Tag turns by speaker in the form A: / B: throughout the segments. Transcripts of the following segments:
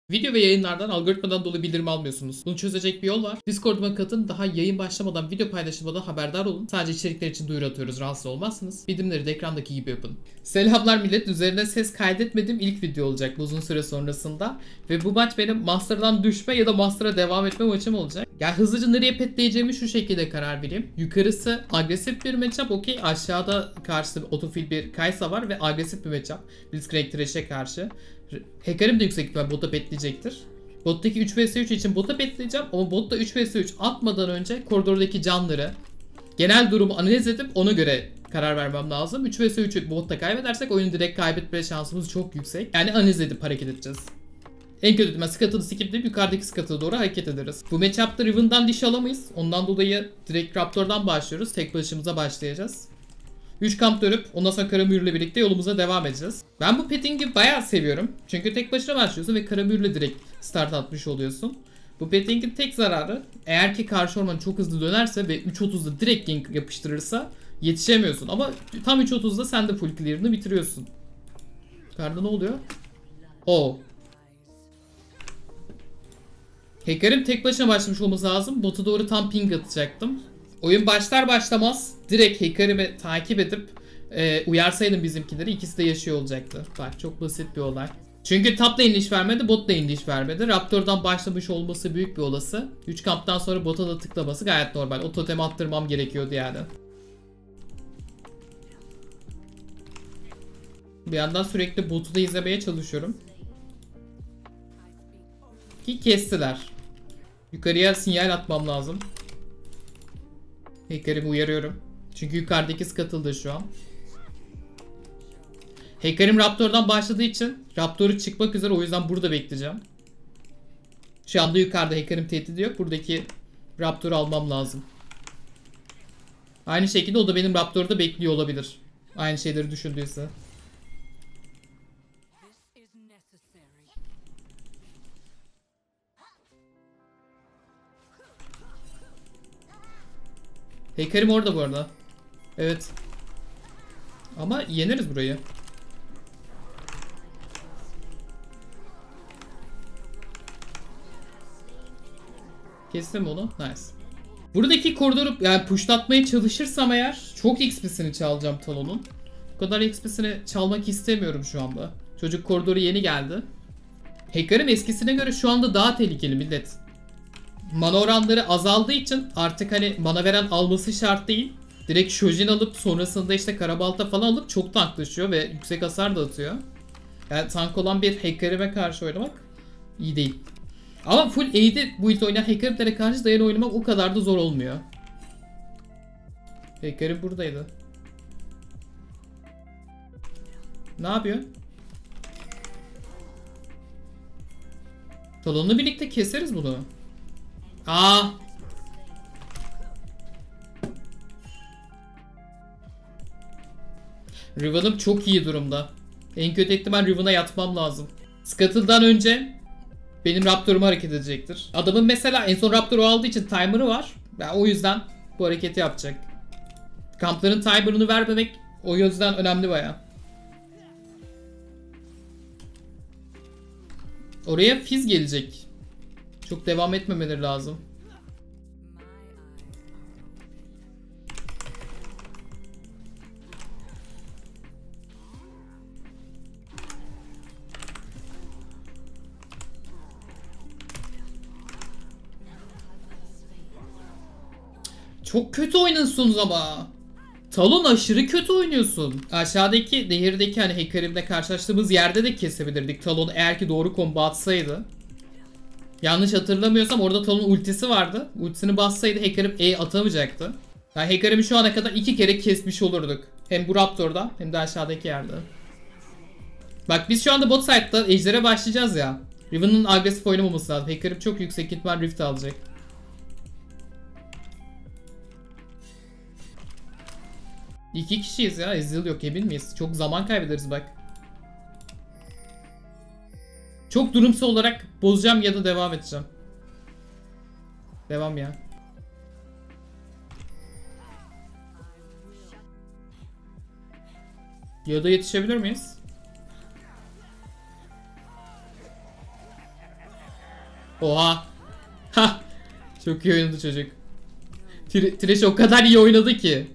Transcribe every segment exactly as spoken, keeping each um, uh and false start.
A: Video ve yayınlardan algoritmadan dolayı bildirim almıyorsunuz. Bunu çözecek bir yol var. Discord'uma katın, daha yayın başlamadan video paylaşılmadan haberdar olun. Sadece içerikler için duyuru atıyoruz, rahatsız olmazsınız. Bildirimleri de ekrandaki gibi yapın. Selamlar millet, üzerine ses kaydetmediğim ilk video olacak bu uzun süre sonrasında. Ve bu maç benim Master'dan düşme ya da Master'a devam etme maçım olacak. Yani hızlıca nereye petleyeceğimi şu şekilde karar vereyim. Yukarısı agresif bir matchup, okey. Aşağıda karşıda otofil bir Kaysa var ve agresif bir matchup. Blitzcrank Thresh'e karşı. Hacker'im de yüksek ihtimal bota petleyecektir. Bottaki üç vs üç için bota petleyeceğim ama botta üç vs üç atmadan önce koridordaki canları, genel durumu analiz edip ona göre karar vermem lazım. üç vs üçü botta kaybedersek oyunu direkt kaybetme şansımız çok yüksek. Yani analiz edip hareket edeceğiz. En kötü ihtimal Scuttle'ı skipleyip yukarıdaki Scuttle'a doğru hareket ederiz. Bu matchup'ta Riven'dan diş alamayız. Ondan dolayı direkt Raptor'dan başlıyoruz. Tek başımıza başlayacağız. üç kamp dönüp ondan sonra Karamür'le birlikte yolumuza devam edeceğiz. Ben bu petting'i bayağı seviyorum. Çünkü tek başına başlıyorsun ve Karamür'le direkt start atmış oluyorsun. Bu petting'in tek zararı, eğer ki karşı orman çok hızlı dönerse ve üç otuzda direkt gank yapıştırırsa yetişemiyorsun. Ama tam üç otuzda sen de full clear'ını bitiriyorsun. Yukarıda ne oluyor? Oo. Hacker'im tek başına başlamış olması lazım. Bota doğru tam ping atacaktım. Oyun başlar başlamaz direkt Hacker'imi takip edip e, uyarsaydım bizimkileri, ikisi de yaşıyor olacaktı. Bak çok basit bir olay. Çünkü top lane iş vermedi, bot lane iş vermedi. Raptor'dan başlamış olması büyük bir olası. üç kamptan sonra bota da tıklaması gayet normal. O totemi attırmam gerekiyordu yani. Bir yandan sürekli botu da izlemeye çalışıyorum. Ki kestiler. Yukarıya sinyal atmam lazım. Hacker'imi uyarıyorum. Çünkü yukarıdaki Scuttle'da şu an. Hacker'im Raptor'dan başladığı için Raptor'u çıkmak üzere, o yüzden burada bekleyeceğim. Şu anda yukarıda Hacker'im tehdit yok. Buradaki Raptor'u almam lazım. Aynı şekilde o da benim Raptor'da bekliyor olabilir. Aynı şeyleri düşündüyse. Hacker'im orada bu arada. Evet. Ama yeneriz burayı. Kestim onu. Nice. Buradaki koridoru yani pushlatmaya çalışırsam eğer çok X P'sini çalacağım Talon'un. Bu kadar X P'sini çalmak istemiyorum şu anda. Çocuk koridoru yeni geldi. Hacker'im eskisine göre şu anda daha tehlikeli millet. Mana oranları azaldığı için artık hani mana veren alması şart değil. Direkt Shojin alıp sonrasında işte Karabalta falan alıp çok tanklaşıyor ve yüksek hasar da atıyor. Yani tank olan bir Hacker'ime karşı oynamak iyi değil. Ama full A D build oynayan Hacker'lere karşı dayan oynamak o kadar da zor olmuyor. Hacker'im buradaydı. Ne yapıyor? Talon'la birlikte keseriz bunu. Aa! Riven'ım çok iyi durumda. En kötü ihtimal Riven'a yatmam lazım. Scuttle'dan önce benim Raptor'um hareket edecektir. Adamın mesela en son Raptor'u aldığı için timer'ı var. Yani o yüzden bu hareketi yapacak. Kampların timer'ını vermemek o yüzden önemli baya. Oraya Fizz gelecek. Çok devam etmemeleri lazım. Çok kötü oynuyorsunuz ama. Talon aşırı kötü oynuyorsun. Aşağıdaki nehirdeki hani Hacker'imle karşılaştığımız yerde de kesebilirdik Talon eğer ki doğru combo atsaydı. Yanlış hatırlamıyorsam orada Talon ultisi vardı. Ultisini bassaydı Hacker'im E atamayacaktı. Yani Hacker'imi şu ana kadar iki kere kesmiş olurduk. Hem bu Raptor'da hem de aşağıdaki yerde. Bak biz şu anda bot side'da Ejder'e başlayacağız ya. Riven'ın agresif oynamaması lazım. Hacker'im çok yüksek ihtimal Rift alacak. İki kişiyiz ya. Ezreal yok, emin miyiz? Çok zaman kaybederiz bak. Çok durumsal olarak bozacağım ya da devam edeceğim. Devam ya. Ya da yetişebilir miyiz? Oha. Ha. Çok iyi oynadı çocuk. Thresh o kadar iyi oynadı ki.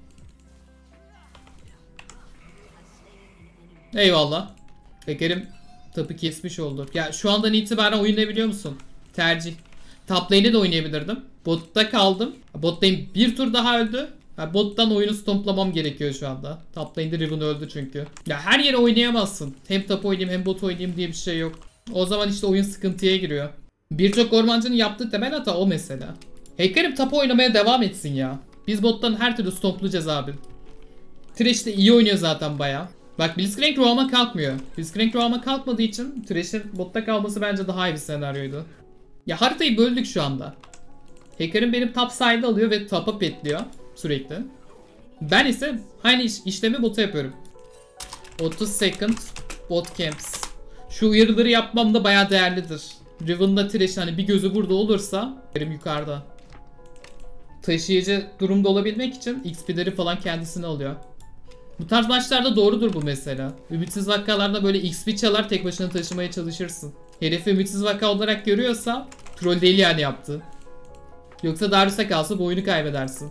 A: Eyvallah. Pekerim tapı kesmiş oldu. Ya şu andan itibaren oynayabiliyor musun? Tercih. Top lane'e de oynayabilirdim. Botta kaldım. Bot lane bir tur daha öldü. Ha, bottan oyunu stomplamam gerekiyor şu anda. Top lane'de Riven öldü çünkü. Ya her yere oynayamazsın. Hem top oynayayım hem bot oynayayım diye bir şey yok. O zaman işte oyun sıkıntıya giriyor. Birçok ormancının yaptığı temel hata o mesela. Hacker'im top oynamaya devam etsin ya. Biz bottan her türlü stomplayacağız abi. Thresh de iyi oynuyor zaten baya. Bak Blitzcrank roam'a kalkmıyor. Blitzcrank roam'a kalkmadığı için Thresh'in botta kalması bence daha iyi bir senaryoydu. Ya haritayı böldük şu anda. Hacker'im benim top side'ı alıyor ve top'a petliyor sürekli. Ben ise aynı iş, işlemi bota yapıyorum. otuz second bot camps. Şu uyarıları yapmam da baya değerlidir. Riven'da Thresh hani bir gözü burada olursa benim yukarıda. Taşıyıcı durumda olabilmek için X P'leri falan kendisine alıyor. Bu tarz maçlarda doğrudur bu mesela. Ümitsiz vakalarda böyle X P çalar tek başına taşımaya çalışırsın. Herifi ümitsiz vaka olarak görüyorsa troll değil yani yaptı. Yoksa Darius'a kalsa bu oyunu kaybedersin.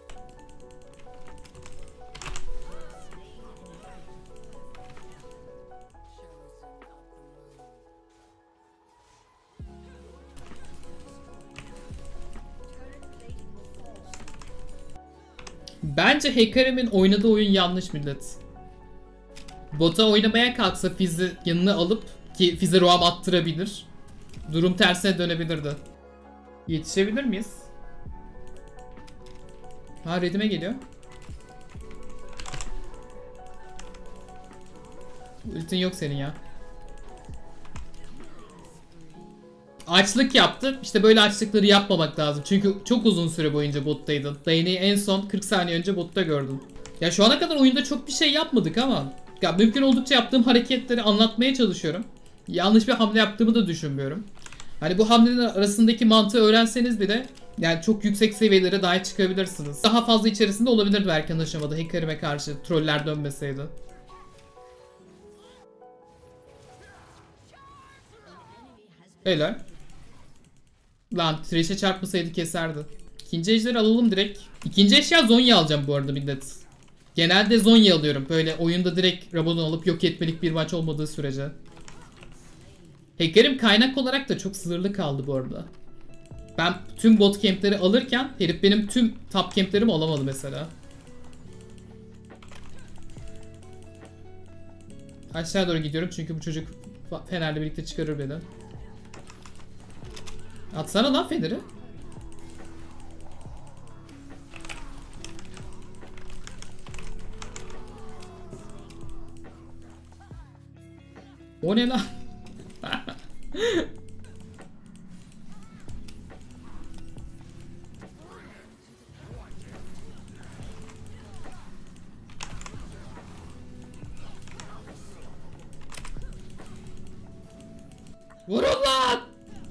A: Bence Hacker'im'in oynadığı oyun yanlış millet. Bota oynamaya kalksa Fizz'i yanına alıp ki Fizz'e roam attırabilir. Durum tersine dönebilirdi. Yetişebilir miyiz? Ha redime geliyor. Ultin yok senin ya. Açlık yaptı. İşte böyle açlıkları yapmamak lazım. Çünkü çok uzun süre boyunca bottaydın. Dane'i en son kırk saniye önce botta gördüm. Ya şu ana kadar oyunda çok bir şey yapmadık ama ya mümkün oldukça yaptığım hareketleri anlatmaya çalışıyorum. Yanlış bir hamle yaptığımı da düşünmüyorum. Hani bu hamlenin arasındaki mantığı öğrenseniz bile yani çok yüksek seviyelere dahi çıkabilirsiniz. Daha fazla içerisinde olabilirdi erken aşamada Hacker'ime karşı troller dönmeseydi. Helal. Lan Thresh'e çarpmasaydı keserdi. İkinci ejderi alalım direkt. İkinci eşya Zhonya alacağım bu arada millet. Genelde Zhonya alıyorum. Böyle oyunda direkt Rabadon alıp yok etmelik bir maç olmadığı sürece. Hacker'im kaynak olarak da çok sınırlı kaldı bu arada. Ben tüm bot camp'leri alırken herif benim tüm top camp'lerimi alamadı mesela. Aşağı doğru gidiyorum çünkü bu çocuk Fener'le birlikte çıkarır beni. Atsana lan Fener'i. O ne lan? Vurun lan!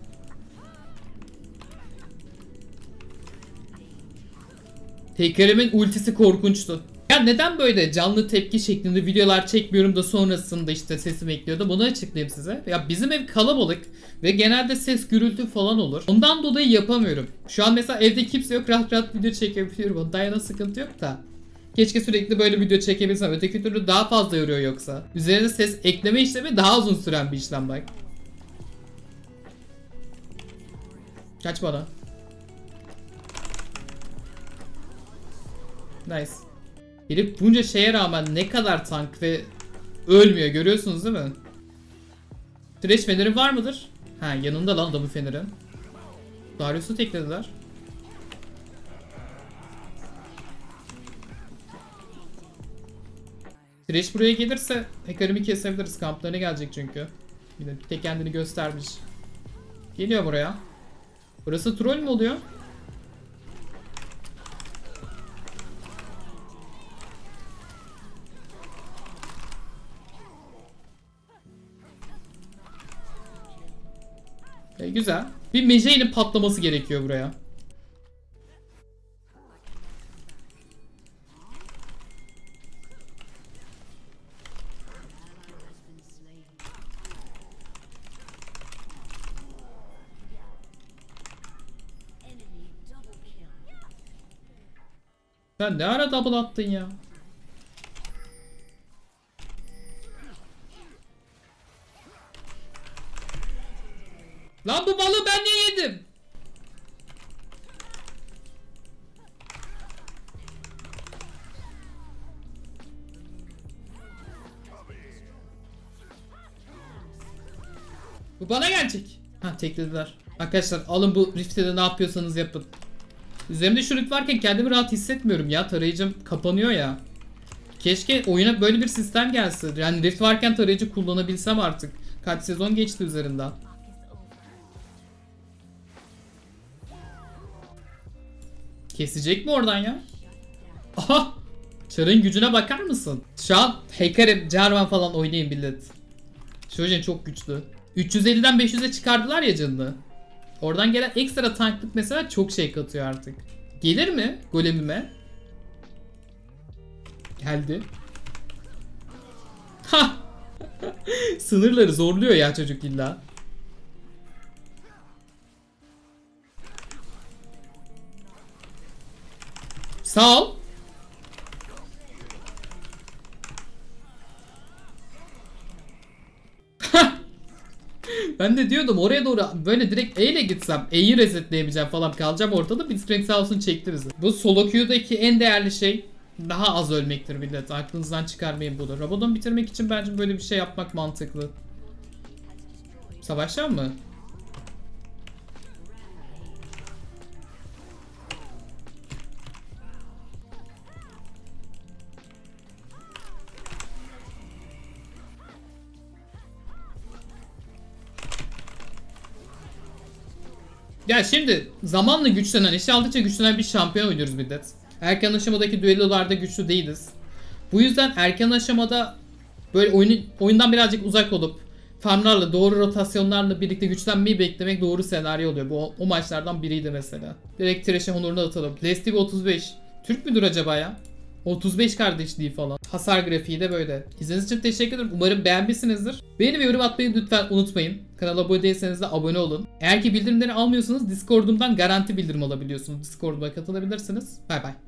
A: Hacker'imin ultisi korkunçtu. Ya neden böyle canlı tepki şeklinde videolar çekmiyorum da sonrasında işte sesim ekliyordu, bunu açıklayayım size. Ya bizim ev kalabalık ve genelde ses gürültü falan olur. Ondan dolayı yapamıyorum. Şu an mesela evde kimse yok, rahat rahat video çekebiliyorum. Ondan yana sıkıntı yok da. Keşke sürekli böyle video çekebilsem. Öteki türlü daha fazla yoruyor yoksa. Üzerine ses ekleme işlemi daha uzun süren bir işlem bak. Kaç bana. Nice. Herif bunca şeye rağmen ne kadar tank ve ölmüyor, görüyorsunuz değil mi? Thresh feneri var mıdır? Ha yanında lan da bu feneri. Darius'u teklediler. Thresh buraya gelirse Hacker'imi kesebiliriz. Kamplarına gelecek çünkü. Bir de tek kendini göstermiş. Geliyor buraya. Burası troll mü oluyor? E, güzel. Bir Mejai'nin patlaması gerekiyor buraya. Sen ne ara double attın ya? Lan bu balığı ben niye yedim? Bu bana gelecek. Ha teklediler. Arkadaşlar alın bu Rift'te de ne yapıyorsanız yapın. Üzerimde şu Rift varken kendimi rahat hissetmiyorum ya. Tarayıcım kapanıyor ya. Keşke oyuna böyle bir sistem gelse. Yani Rift varken tarayıcı kullanabilsem artık. Kaç sezon geçti üzerinden. Kesecek mi oradan ya? Aha! Çarın gücüne bakar mısın? Şu an Hacker'im, Jarvan falan oynayın millet. Shojen çok güçlü. üç yüz elliden beş yüze çıkardılar ya canını. Oradan gelen ekstra tanklık mesela çok şey katıyor artık. Gelir mi golemime? Geldi. Ha! Sınırları zorluyor ya çocuk illa. Sağ ol. Ben de diyordum oraya doğru böyle direkt E ile gitsem E'yi resetleyemeyeceğim falan, kalacağım ortada. Blitzcrank sağ olsun çekti bizi. Bu solo queue'daki en değerli şey daha az ölmektir millet. Aklınızdan çıkarmayın bunu. Rabadon bitirmek için bence böyle bir şey yapmak mantıklı. Savaşacağım mı? Ya şimdi zamanla güçlenen, eşya aldıkça güçlenen bir şampiyon oynuyoruz millet. Erken aşamadaki düellolarda güçlü değiliz. Bu yüzden erken aşamada böyle oyunu, oyundan birazcık uzak olup farmlarla, doğru rotasyonlarla birlikte güçlenmeyi beklemek doğru senaryo oluyor. Bu o, o maçlardan biriydi mesela. Direkt Thresh'e honorunu atalım. Lesti otuz beş. Türk müdür acaba ya? otuz beş kardeşliği falan. Hasar grafiği de böyle. İzlediğiniz için teşekkür ederim. Umarım beğenmişsinizdir. Beğeni ve yorum atmayı lütfen unutmayın. Kanala abone değilseniz de abone olun. Eğer ki bildirimleri almıyorsanız Discord'umdan garanti bildirim alabiliyorsunuz. Discord'uma katılabilirsiniz. Bay bay.